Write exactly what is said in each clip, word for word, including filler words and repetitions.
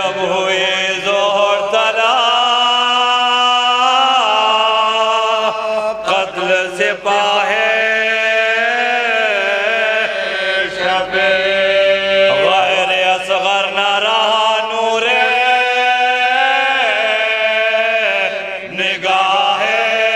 जब हुए ज़ोहर तला कत्ल सिपाहे शबे गैर असगर न रहा नूरे निगाहे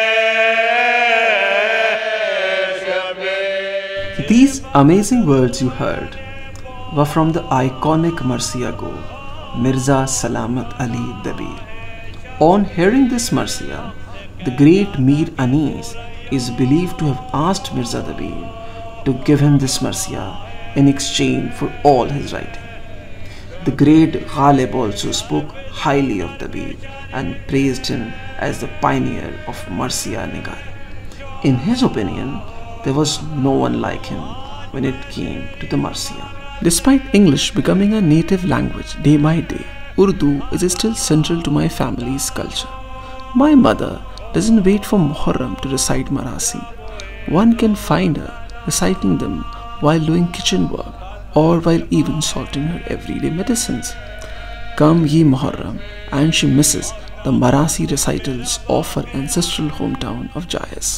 Shabe. These amazing words you heard were from the iconic Marsiya Go, Mirza Salamat Ali Dabeer. On hearing this Marsiya, the great Mir Anees is believed to have asked Mirza Dabeer to give him this Marsiya in exchange for all his writing. The great Ghalib also spoke highly of Dabeer and praised him as the pioneer of Marsiya Nigari. In his opinion, there was no one like him when it came to the Marsiya. Despite English becoming a native language day by day, Urdu is still central to my family's culture. My mother doesn't wait for Muharram to recite Marasi. One can find her reciting them while doing kitchen work or while even sorting her everyday medicines. Come ye Muharram, and she misses the Marasi recitals of her ancestral hometown of Jais.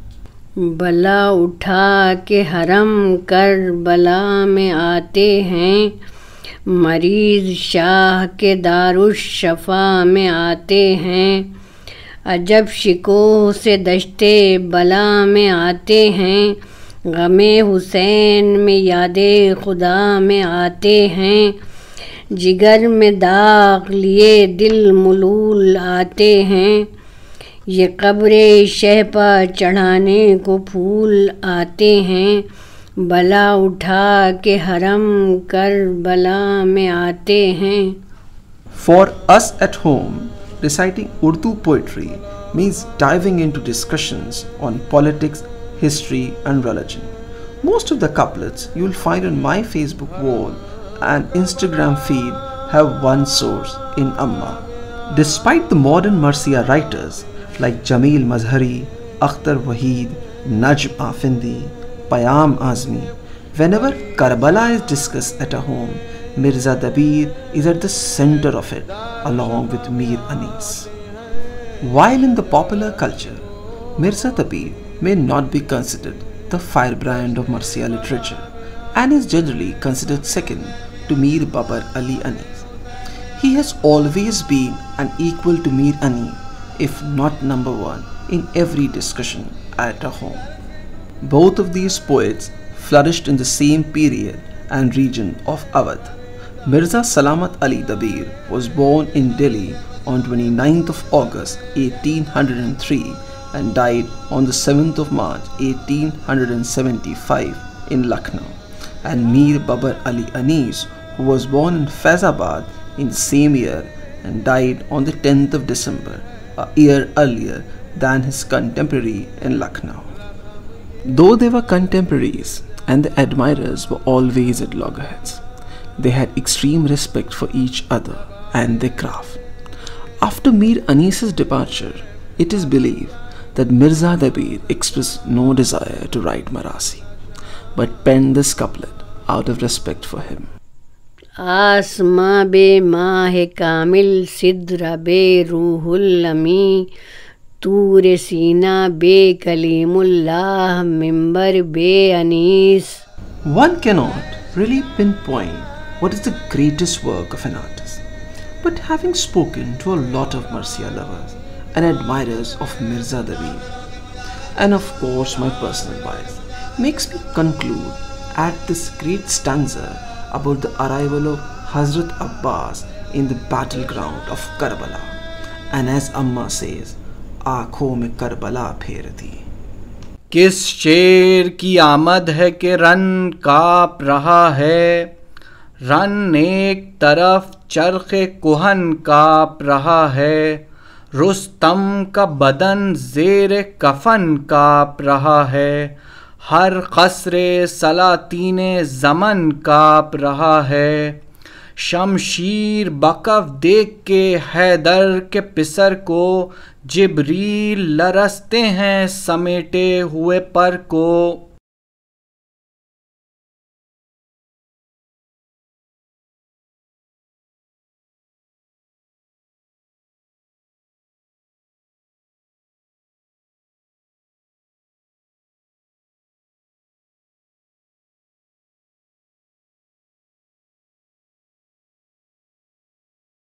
बला उठा के हरम कर बला में आते हैं, मरीज शाह के दारुश शफा में आते हैं, अजब शिको से दश्ते बला में आते हैं, गमे हुसैन में यादे खुदा में आते हैं, जिगर में दाग लिए दिल मुलूल आते हैं, ये कब्रे शहपा चढ़ाने को फूल आते हैं, बला उठा के हरम कर बला में आते हैं. For us at home, reciting Urdu poetry means diving into discussions on politics, history and religion. Most of the couplets you will find on my Facebook wall and Instagram feed have one source in Amma. Despite the modern Marsiya writers like Jamil Mazhari, Akhtar Waheed, Najm Afindi, Payam Azmi, whenever Karbala is discussed at a home, Mirza Dabeer is at the center of it along with Mir Anees. While in the popular culture, Mirza Dabeer may not be considered the firebrand of Marsiya literature and is generally considered second to Mir Babar Ali Anees. He has always been an equal to Mir Anees, if not number one, in every discussion at a home. Both of these poets flourished in the same period and region of Awadh. Mirza Salamat Ali Dabeer was born in Delhi on twenty-ninth of August eighteen oh three and died on the seventh of March eighteen seventy-five in Lucknow, and Mir Babar Ali Anees, who was born in Faizabad in the same year and died on the tenth of December, a year earlier than his contemporary in Lucknow. Though they were contemporaries and the admirers were always at loggerheads, they had extreme respect for each other and their craft. After Mir Anees's departure, it is believed that Mirza Dabeer expressed no desire to write Marasi, but penned this couplet out of respect for him. आसमां बे माह कामिल सिद्रा बे रूहुल अमी, तूर सीना बे कलीमुल्लाह मिंबर बे Anees. One cannot really pinpoint what is the greatest work of an artist, but having spoken to a lot of Marsiya lovers and admirers of Mirza Dabeer, and of course my personal bias, makes me conclude at this great stanza about the arrival of Hazrat Abbas in the battleground of Karbala, and as Amma says, आँखों में Karbala फेरती. किस शेर की आमद है कि run काँप रहा है, रन एक तरफ चरखे कुहन काँप रहा है, रुस्तम का बदन ज़ेर कफन काँप रहा है, हर क़स्रे सलातीने ज़मन काँप रहा है, शमशीर बकफ देख के हैदर के पिसर को जिब्रील लरसते हैं समेटे हुए पर को.